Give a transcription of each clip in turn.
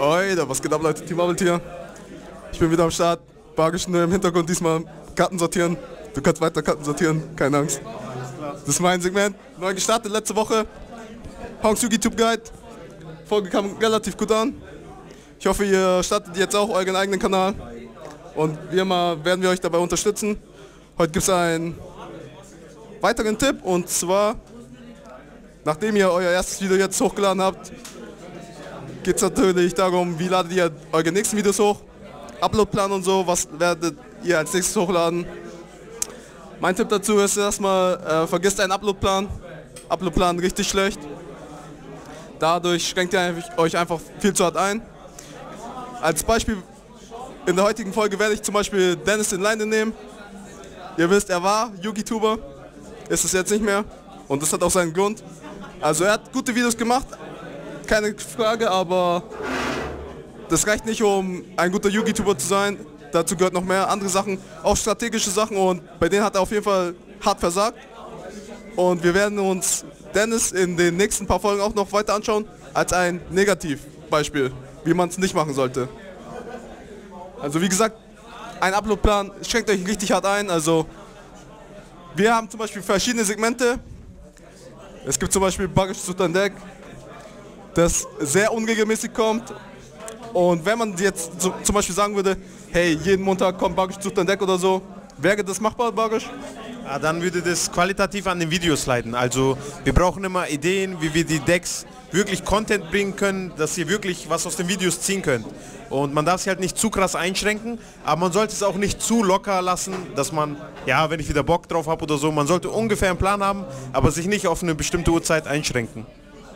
Oida, was geht ab, Leute? Team Bubble hier. Ich bin wieder am Start. Bargisch nur im Hintergrund diesmal Karten sortieren. Du kannst weiter Karten sortieren, keine Angst. Das ist mein Segment. Neu gestartet letzte Woche. Honks YouTube Guide. Folge kam relativ gut an. Ich hoffe, ihr startet jetzt auch euren eigenen Kanal. Und wie immer werden wir euch dabei unterstützen. Heute gibt es einen weiteren Tipp, und zwar, nachdem ihr euer erstes Video jetzt hochgeladen habt, geht es natürlich darum, wie ladet ihr eure nächsten Videos hoch, Uploadplan und so, was werdet ihr als nächstes hochladen. Mein Tipp dazu ist erstmal, vergesst einen Uploadplan. Uploadplan richtig schlecht. Dadurch schränkt ihr euch einfach viel zu hart ein. Als Beispiel, in der heutigen Folge werde ich zum Beispiel Dennis in Leine nehmen. Ihr wisst, er war YouTuber, ist es jetzt nicht mehr, und das hat auch seinen Grund. Also er hat gute Videos gemacht, keine Frage, aber das reicht nicht, um ein guter YouTuber zu sein. Dazu gehört noch mehr andere Sachen, auch strategische Sachen, und bei denen hat er auf jeden Fall hart versagt. Und wir werden uns Dennis in den nächsten paar Folgen auch noch weiter anschauen als ein Negativbeispiel, wie man es nicht machen sollte. Also wie gesagt, ein Uploadplan schränkt euch richtig hart ein. Also wir haben zum Beispiel verschiedene Segmente. Es gibt zum Beispiel Bargisch Deck, das sehr unregelmäßig kommt. Und wenn man jetzt zum Beispiel sagen würde, hey, jeden Montag kommt Bargisch Deck oder so, wäre das machbar, Bargisch? Ja, dann würde das qualitativ an den Videos leiden. Also wir brauchen immer Ideen, wie wir die Decks wirklich Content bringen können, dass ihr wirklich was aus den Videos ziehen könnt. Und man darf sich halt nicht zu krass einschränken, aber man sollte es auch nicht zu locker lassen, dass man, ja, wenn ich wieder Bock drauf habe oder so, man sollte ungefähr einen Plan haben, aber sich nicht auf eine bestimmte Uhrzeit einschränken.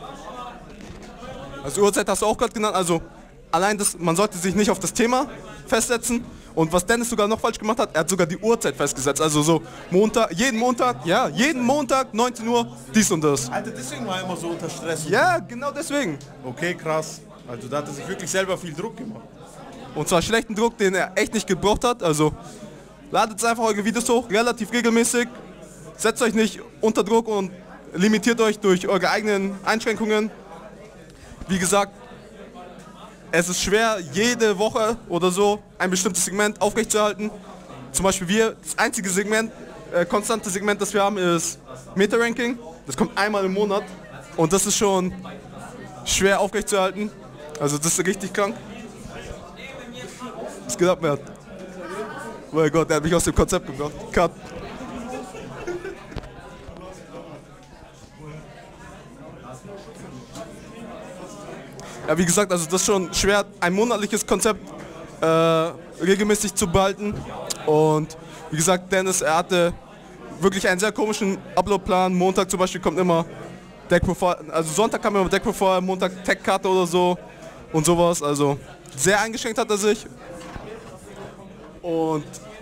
Also Uhrzeit hast du auch gerade genannt, also allein das, man sollte sich nicht auf das Thema festsetzen. Und was Dennis sogar noch falsch gemacht hat, er hat sogar die Uhrzeit festgesetzt. Also so jeden Montag 19 Uhr, dies und das. Alter, deswegen war er immer so unter Stress. Ja, genau deswegen. Okay, krass. Also da hat er sich wirklich selber viel Druck gemacht. Und zwar schlechten Druck, den er echt nicht gebraucht hat. Also ladet einfach eure Videos hoch, relativ regelmäßig. Setzt euch nicht unter Druck und limitiert euch durch eure eigenen Einschränkungen. Wie gesagt, es ist schwer, jede Woche oder so ein bestimmtes Segment aufrechtzuerhalten. Zum Beispiel das einzige Segment, konstante Segment, das wir haben, ist Meta-Ranking. Das kommt einmal im Monat und das ist schon schwer aufrechtzuerhalten. Also das ist richtig krank. Was geht ab, Mert? Oh mein Gott, der hat mich aus dem Konzept gebracht. Cut. Ja, wie gesagt, also das ist schon schwer, ein monatliches Konzept regelmäßig zu behalten. Und wie gesagt, Dennis, er hatte wirklich einen sehr komischen Uploadplan. Montag zum Beispiel kommt immer Deck Profile, also Sonntag kam immer Deck Profile, Montag Tech-Karte oder so und sowas. Also sehr eingeschränkt hat er sich. Und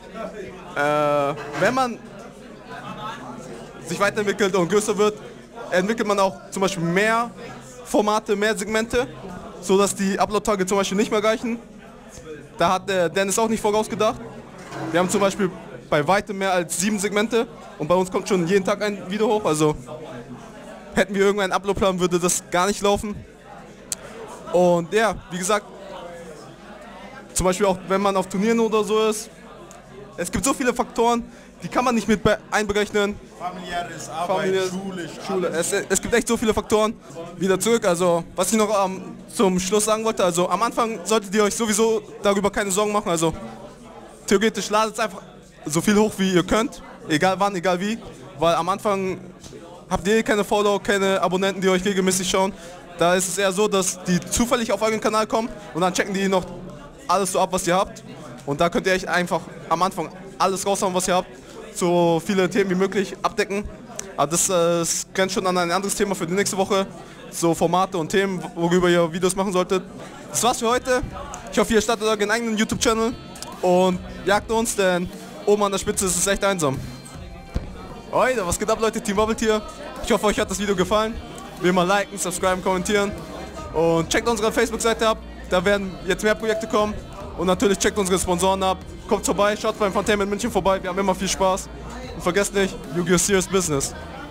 wenn man sich weiterentwickelt und größer wird, entwickelt man auch zum Beispiel mehr Formate, mehr Segmente, so dass die Upload-Tage zum Beispiel nicht mehr reichen. Da hat der Dennis auch nicht vorausgedacht. Wir haben zum Beispiel bei weitem mehr als 7 Segmente und bei uns kommt schon jeden Tag ein Video hoch. Also hätten wir irgendeinen Upload-Plan, würde das gar nicht laufen. Und ja, wie gesagt, zum Beispiel auch wenn man auf Turnieren oder so ist, es gibt so viele Faktoren, die kann man nicht mit einberechnen. Familiäres, Arbeit, Schule. Es gibt echt so viele Faktoren. Wieder zurück, also was ich noch zum Schluss sagen wollte, also am Anfang solltet ihr euch sowieso darüber keine Sorgen machen. Also theoretisch ladet es einfach so viel hoch, wie ihr könnt, egal wann, egal wie. Weil am Anfang habt ihr keine Follower, keine Abonnenten, die euch regelmäßig schauen. Da ist es eher so, dass die zufällig auf euren Kanal kommen und dann checken die noch alles so ab, was ihr habt. Und da könnt ihr echt einfach am Anfang alles raushauen, was ihr habt. So viele Themen wie möglich abdecken. Aber das grenzt schon an ein anderes Thema für die nächste Woche. So Formate und Themen, worüber ihr Videos machen solltet. Das war's für heute. Ich hoffe, ihr startet euren eigenen YouTube-Channel und jagt uns, denn oben an der Spitze ist es echt einsam. Oida, was geht ab, Leute? Team Bubble hier. Ich hoffe, euch hat das Video gefallen. Wie immer liken, subscriben, kommentieren. Und checkt unsere Facebook-Seite ab. Da werden jetzt mehr Projekte kommen. Und natürlich checkt unsere Sponsoren ab. Kommt vorbei, schaut beim Funtainment München vorbei. Wir haben immer viel Spaß. Und vergesst nicht, Yu-Gi-Oh! Serious Business.